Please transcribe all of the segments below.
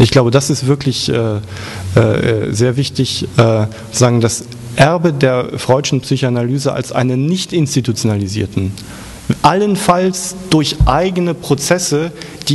Ich glaube, das ist wirklich sehr wichtig, sagen, das Erbe der freudschen Psychoanalyse als einen nicht institutionalisierten, allenfalls durch eigene Prozesse,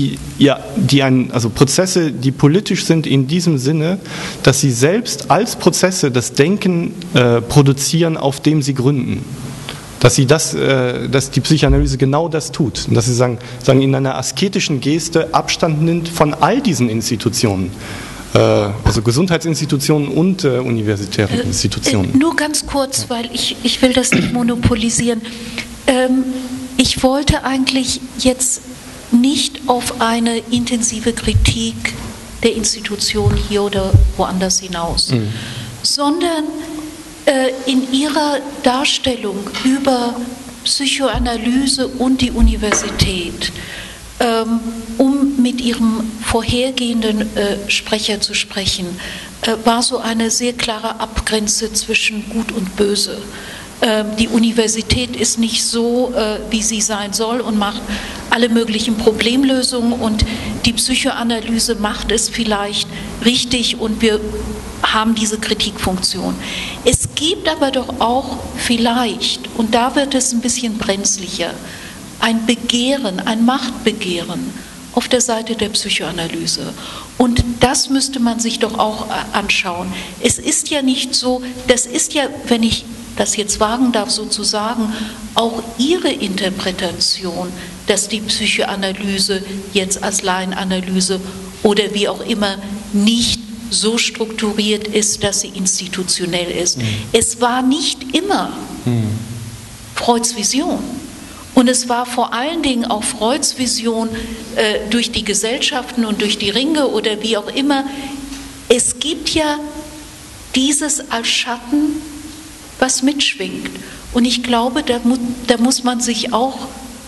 Prozesse, die politisch sind in diesem Sinne, dass sie selbst als Prozesse das Denken produzieren, auf dem sie gründen. Dass die Psychoanalyse genau das tut. Und dass sie sagen, in einer asketischen Geste Abstand nimmt von all diesen Institutionen. Also Gesundheitsinstitutionen und universitären Institutionen. Nur ganz kurz, weil ich will das nicht monopolisieren. Ich wollte eigentlich jetzt nicht auf eine intensive Kritik der Institution hier oder woanders hinaus, sondern in ihrer Darstellung über Psychoanalyse und die Universität, um mit ihrem vorhergehenden Sprecher zu sprechen, war so eine sehr klare Abgrenze zwischen Gut und Böse. Die Universität ist nicht so, wie sie sein soll und macht alle möglichen Problemlösungen und die Psychoanalyse macht es vielleicht richtig und wir haben diese Kritikfunktion. Es gibt aber doch auch vielleicht, und da wird es ein bisschen brenzlicher, ein Begehren, ein Machtbegehren auf der Seite der Psychoanalyse. Und das müsste man sich doch auch anschauen. Es ist ja nicht so, das ist ja, wenn ich das jetzt wagen darf sozusagen, auch ihre Interpretation, dass die Psychoanalyse jetzt als Laienanalyse oder wie auch immer nicht so strukturiert ist, dass sie institutionell ist. Es war nicht immer Freuds Vision. Und es war vor allen Dingen auch Freuds Vision durch die Gesellschaften und durch die Ringe oder wie auch immer. Es gibt ja dieses als Schatten, was mitschwingt. Und ich glaube, da muss man sich auch,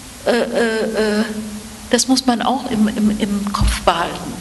das muss man auch im Kopf behalten,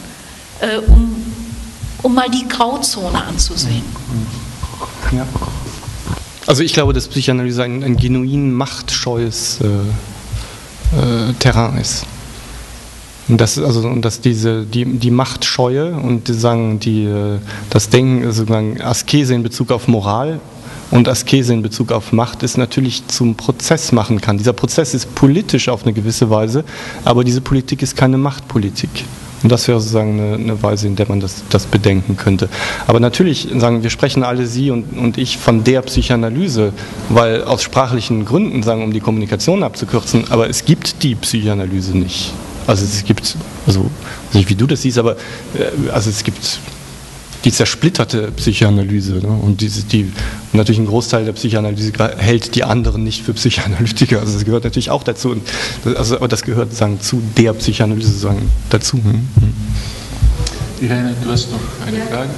um mal die Grauzone anzusehen. Ja. Also ich glaube, dass Psychoanalyse ein genuin machtscheues Terrain ist. Und dass die Machtscheue und das Denken, sozusagen Askese in Bezug auf Moral und Askese in Bezug auf Macht ist natürlich zum Prozess machen kann. Dieser Prozess ist politisch auf eine gewisse Weise, aber diese Politik ist keine Machtpolitik. Und das wäre sozusagen eine Weise, in der man das bedenken könnte. Aber natürlich, wir sprechen alle, Sie und ich, von der Psychoanalyse, weil aus sprachlichen Gründen, um die Kommunikation abzukürzen, aber es gibt die Psychoanalyse nicht. Also es gibt, nicht wie du das siehst, aber es gibt die zersplitterte Psychoanalyse. Ne? Und natürlich ein Großteil der Psychoanalytiker hält die anderen nicht für Psychoanalytiker. Also das gehört natürlich auch dazu. Aber das gehört zu der Psychoanalyse dazu. Irene, du hast noch eine Frage?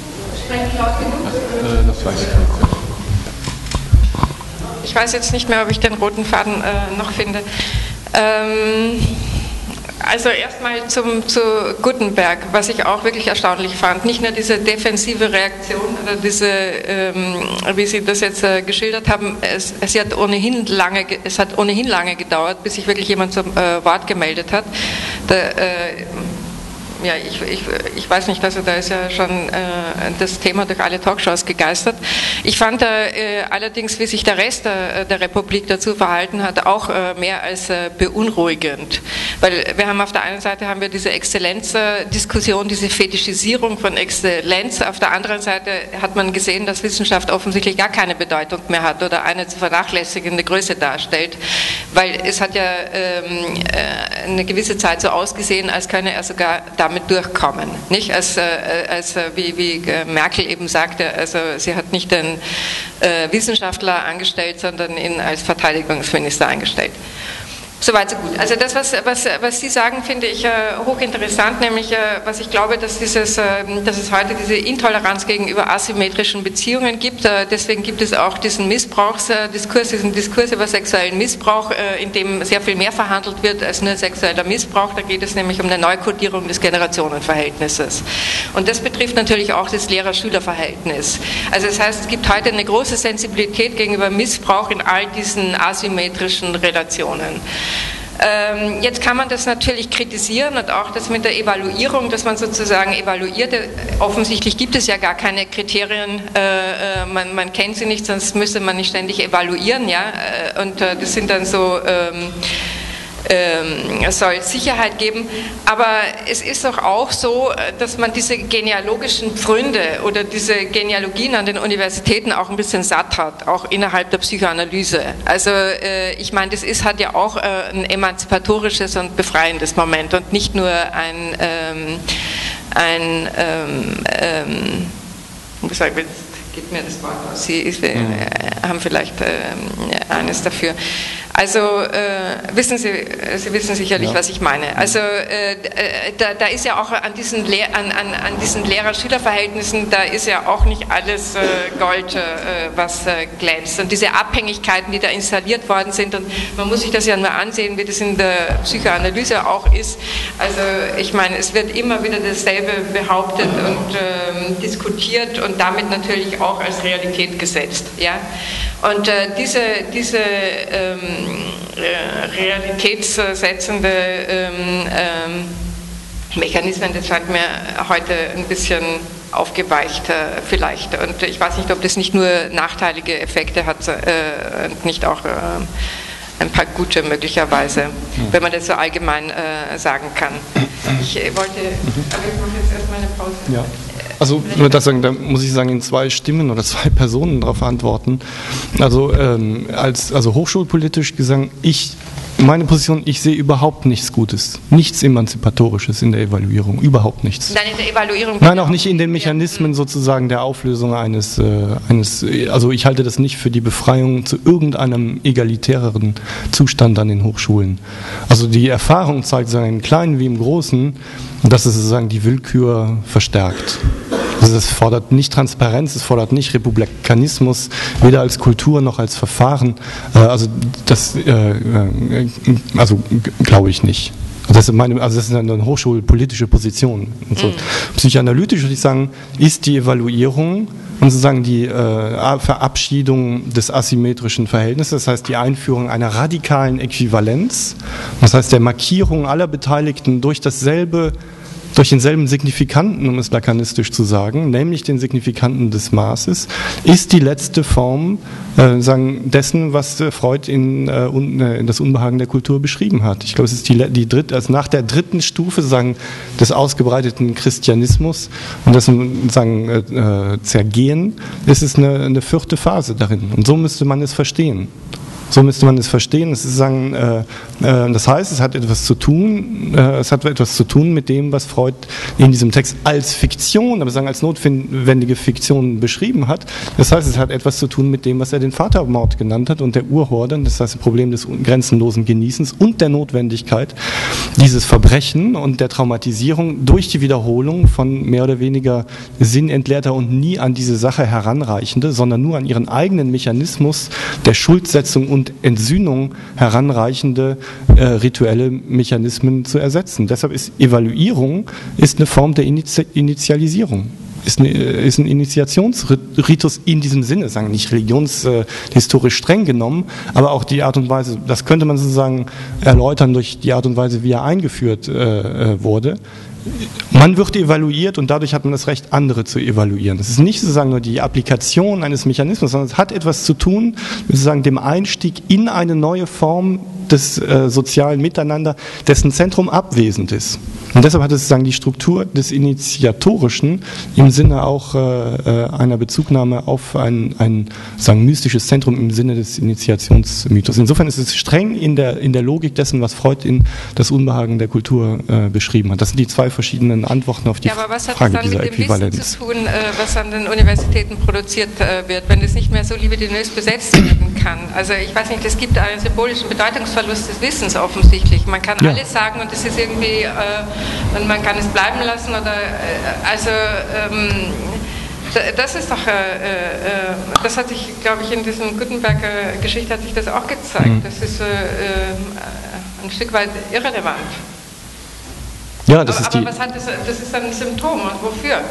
Das weiß ich nicht. Ich weiß jetzt nicht mehr, ob ich den roten Faden noch finde. Also erstmal zu Gutenberg, was ich auch wirklich erstaunlich fand. Nicht nur diese defensive Reaktion oder diese, wie Sie das jetzt geschildert haben, es hat ohnehin lange gedauert, bis sich wirklich jemand zum Wort gemeldet hat. Ja, ich weiß nicht, also da ist ja schon das Thema durch alle Talkshows gegeistert. Ich fand allerdings, wie sich der Rest der Republik dazu verhalten hat, auch mehr als beunruhigend. Weil wir haben auf der einen Seite haben wir diese Exzellenzdiskussion, diese Fetischisierung von Exzellenz. Auf der anderen Seite hat man gesehen, dass Wissenschaft offensichtlich gar keine Bedeutung mehr hat oder eine zu vernachlässigende Größe darstellt. Weil es hat ja eine gewisse Zeit so ausgesehen, als könne er sogar damit durchkommen. Nicht? Wie Merkel eben sagte, also sie hat nicht den Wissenschaftler angestellt, sondern ihn als Verteidigungsminister eingestellt. Soweit so gut. Also das, was Sie sagen, finde ich hochinteressant, nämlich was ich glaube, dass es heute diese Intoleranz gegenüber asymmetrischen Beziehungen gibt. Deswegen gibt es auch diesen Missbrauchsdiskurs, diesen Diskurs über sexuellen Missbrauch, in dem sehr viel mehr verhandelt wird als nur sexueller Missbrauch. Da geht es nämlich um eine Neukodierung des Generationenverhältnisses. Und das betrifft natürlich auch das Lehrer-Schüler-Verhältnis. Also das heißt, es gibt heute eine große Sensibilität gegenüber Missbrauch in all diesen asymmetrischen Relationen. Jetzt kann man das natürlich kritisieren und auch das mit der Evaluierung, dass man sozusagen evaluiert. Offensichtlich gibt es ja gar keine Kriterien, man kennt sie nicht, sonst müsste man nicht ständig evaluieren, ja. Und das sind dann so, es soll Sicherheit geben, aber es ist doch auch so, dass man diese genealogischen Pfründe oder diese Genealogien an den Universitäten auch ein bisschen satt hat, auch innerhalb der Psychoanalyse. Also ich meine, das hat ja auch ein emanzipatorisches und befreiendes Moment und nicht nur wie sage ich, geht mir das Wort aus. Sie haben vielleicht eines dafür. Also Sie wissen sicherlich, was ich meine. Also da ist ja auch an diesen Lehrer-Schüler-Verhältnissen, da ist ja auch nicht alles Gold, was glänzt. Und diese Abhängigkeiten, die da installiert worden sind, und man muss sich das ja nur ansehen, wie das in der Psychoanalyse auch ist. Also ich meine, es wird immer wieder dasselbe behauptet und diskutiert und damit natürlich auch als Realität gesetzt. Ja? Und diese realitätssetzende Mechanismen, das scheint mir heute ein bisschen aufgeweicht vielleicht. Und ich weiß nicht, ob das nicht nur nachteilige Effekte hat und nicht auch ein paar gute möglicherweise, wenn man das so allgemein sagen kann. Ich mache jetzt erstmal eine Pause. Ja. Also nur das sagen, da muss ich sagen, in 2 Stimmen oder 2 Personen darauf antworten. Also also hochschulpolitisch gesagt, meine Position, ich sehe überhaupt nichts Gutes, nichts Emanzipatorisches in der Evaluierung, überhaupt nichts. Nein, in der Evaluierung. Nein, auch nicht in den Mechanismen sozusagen der Auflösung also ich halte das nicht für die Befreiung zu irgendeinem egalitäreren Zustand an den Hochschulen. Also die Erfahrung zeigt, sagen, im Kleinen wie im Großen, dass es sozusagen die Willkür verstärkt. Also es fordert nicht Transparenz, es fordert nicht Republikanismus, weder als Kultur noch als Verfahren. Also glaube ich nicht. Das ist eine hochschulpolitische Position. Und so. Psychoanalytisch würde ich sagen, ist die Evaluierung und sozusagen die Verabschiedung des asymmetrischen Verhältnisses, das heißt die Einführung einer radikalen Äquivalenz, das heißt der Markierung aller Beteiligten durch denselben Signifikanten, um es lakanistisch zu sagen, nämlich den Signifikanten des Maßes, ist die letzte Form dessen, was Freud in das Unbehagen der Kultur beschrieben hat. Ich glaube, es ist die dritte, also nach der dritten Stufe des ausgebreiteten Christianismus und dessen Zergehen, ist es eine 4. Phase darin. Und so müsste man es verstehen. Es ist das heißt, es hat etwas zu tun mit dem, was Freud in diesem Text als Fiktion, aber als notwendige Fiktion beschrieben hat. Das heißt, es hat etwas zu tun mit dem, was er den Vatermord genannt hat und der Urhorde, das heißt, das Problem des grenzenlosen Genießens und der Notwendigkeit, dieses Verbrechen und der Traumatisierung durch die Wiederholung von mehr oder weniger sinnentleerter und nie an diese Sache heranreichende, sondern nur an ihren eigenen Mechanismus der Schuldsetzung und Entsühnung heranreichende rituelle Mechanismen zu ersetzen. Deshalb ist Evaluierung eine Form der Initialisierung. Ist ein Initiationsritus in diesem Sinne, nicht religionshistorisch streng genommen, aber auch die Art und Weise, das könnte man sozusagen erläutern durch die Art und Weise, wie er eingeführt wurde. Man wird evaluiert und dadurch hat man das Recht, andere zu evaluieren. Es ist nicht sozusagen nur die Applikation eines Mechanismus, sondern es hat etwas zu tun mit sozusagen dem Einstieg in eine neue Form des sozialen Miteinander, dessen Zentrum abwesend ist. Und deshalb hat es sozusagen die Struktur des Initiatorischen im Sinne auch einer Bezugnahme auf ein mystisches Zentrum im Sinne des Initiationsmythos. Insofern ist es streng in der Logik dessen, was Freud in das Unbehagen der Kultur beschrieben hat. Das sind die 2 verschiedenen Antworten auf die Frage dieser Äquivalenz. Aber was hat das dann mit dem Wissen zu tun, was an den Universitäten produziert wird, wenn es nicht mehr so libidinös besetzt werden kann? Also ich weiß nicht, es gibt einen symbolischen Bedeutungsverlust des Wissens offensichtlich. Man kann alles sagen und es ist irgendwie... und man kann es bleiben lassen oder das ist doch das hat sich, glaube ich, in diesem Gutenberger Geschichte hat sich das auch gezeigt. Das ist ein Stück weit irrelevant. Ja, aber was hat das ist ein Symptom und wofür?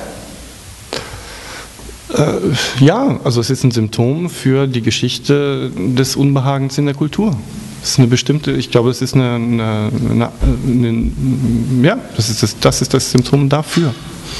Ja, also es ist ein Symptom für die Geschichte des Unbehagens in der Kultur. Das ist eine bestimmte, ich glaube, es ist das ist das Symptom dafür.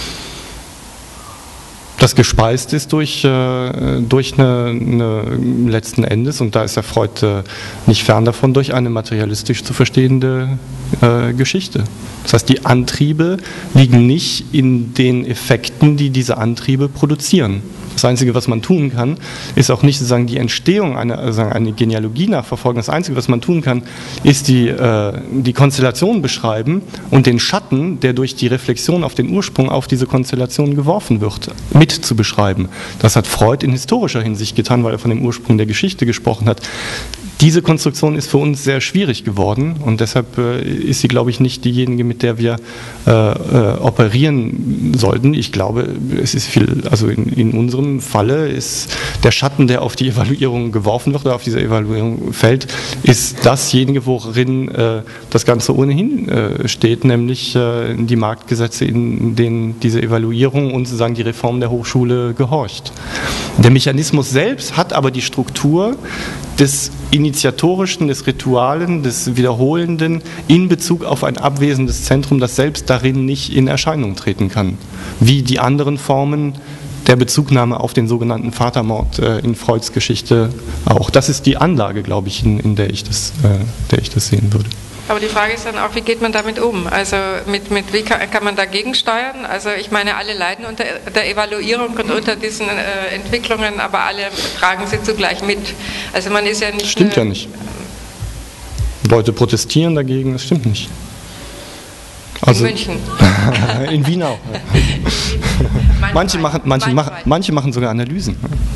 Das gespeist ist durch eine letzten Endes, und da ist ja Freud nicht fern davon, durch eine materialistisch zu verstehende Geschichte. Das heißt, die Antriebe liegen nicht in den Effekten, die diese Antriebe produzieren. Das Einzige, was man tun kann, ist auch nicht sozusagen die Entstehung eine Genealogie nachverfolgen. Das Einzige, was man tun kann, ist die Konstellation beschreiben und den Schatten, der durch die Reflexion auf den Ursprung auf diese Konstellation geworfen wird, mit zu beschreiben. Das hat Freud in historischer Hinsicht getan, weil er von dem Ursprung der Geschichte gesprochen hat. Diese Konstruktion ist für uns sehr schwierig geworden und deshalb ist sie, glaube ich, nicht diejenige, mit der wir operieren sollten. Ich glaube, es ist in unserem Falle ist der Schatten, der auf die Evaluierung geworfen wird oder auf diese Evaluierung fällt, ist dasjenige, worin das Ganze ohnehin steht, nämlich die Marktgesetze, in denen diese Evaluierung und sozusagen die Reform der Hochschule gehorcht. Der Mechanismus selbst hat aber die Struktur des Initiatorischen, des Ritualen, des Wiederholenden in Bezug auf ein abwesendes Zentrum, das selbst darin nicht in Erscheinung treten kann. Wie die anderen Formen der Bezugnahme auf den sogenannten Vatermord in Freuds Geschichte auch. Das ist die Anlage, glaube ich, in der ich das sehen würde. Aber die Frage ist dann auch, wie geht man damit um? Also wie kann man dagegen steuern? Also ich meine, alle leiden unter der Evaluierung und unter diesen Entwicklungen, aber alle tragen sie zugleich mit. Also man ist ja nicht... Stimmt ja nicht. Leute protestieren dagegen, das stimmt nicht. Also, in München. In Wien auch. Manche machen sogar Analysen.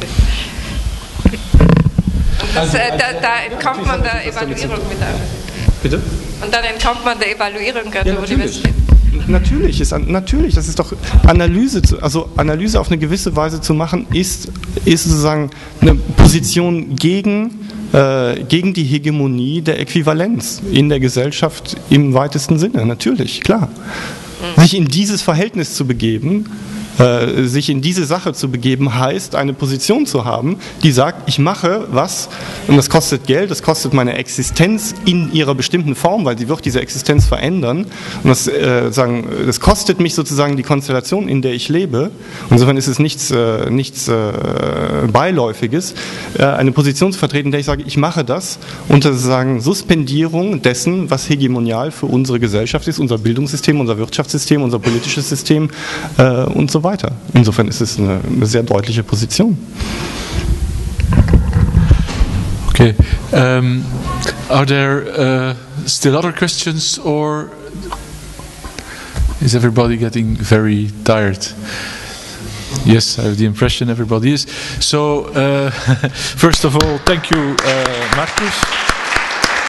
Da entkommt man der Evaluierung mit einem. Bitte? Und dann entkommt man der Evaluierung an der Universität. Natürlich, das ist doch Analyse auf eine gewisse Weise zu machen, ist sozusagen eine Position gegen die Hegemonie der Äquivalenz in der Gesellschaft im weitesten Sinne, natürlich, klar. Sich in dieses Verhältnis zu begeben, sich in diese Sache zu begeben, heißt, eine Position zu haben, die sagt, ich mache was und das kostet Geld, das kostet meine Existenz in ihrer bestimmten Form, weil sie wird diese Existenz verändern und das kostet mich sozusagen die Konstellation, in der ich lebe. Insofern ist es nichts Beiläufiges, eine Position zu vertreten, in der ich sage, ich mache das unter sozusagen Suspendierung dessen, was hegemonial für unsere Gesellschaft ist, unser Bildungssystem, unser Wirtschaftssystem, unser politisches System und so weiter. Insofern ist es eine sehr deutliche Position. Okay. Are there still other questions, or is everybody getting very tired? Yes, I have the impression everybody is. So, first of all, thank you, Marcus.